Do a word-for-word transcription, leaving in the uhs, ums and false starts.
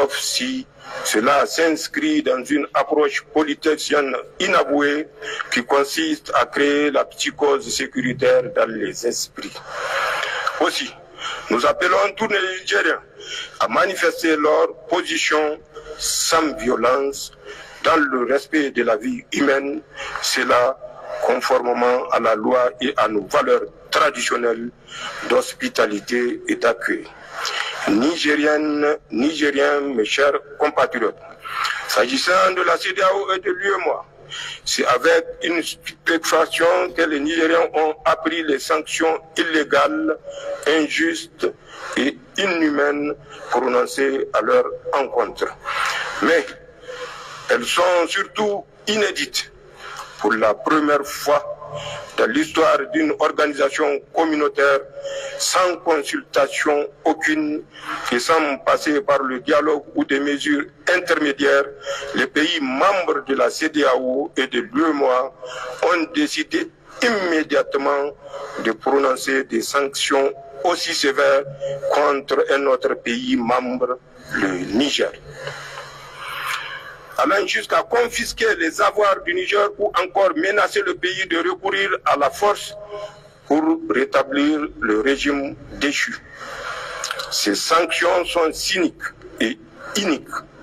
sauf si cela s'inscrit dans une approche politicienne inavouée qui consiste à créer la psychose sécuritaire dans les esprits. Aussi, nous appelons tous les Nigériens à manifester leur position sans violence, dans le respect de la vie humaine, cela conformément à la loi et à nos valeurs traditionnelles d'hospitalité et d'accueil. Nigériennes, Nigériens, mes chers compatriotes, s'agissant de la C D A O et de l'U E M O A, c'est avec une stupéfaction que les Nigériens ont appris les sanctions illégales, injustes et inhumaines prononcées à leur encontre. Mais elles sont surtout inédites. Pour la première fois dans l'histoire d'une organisation communautaire, sans consultation aucune et sans passer par le dialogue ou des mesures intermédiaires, les pays membres de la C D A O et de l'U E M O A ont décidé immédiatement de prononcer des sanctions aussi sévères contre un autre pays membre, le Niger, allant jusqu'à confisquer les avoirs du Niger ou encore menacer le pays de recourir à la force pour rétablir le régime déchu. Ces sanctions sont cyniques et iniques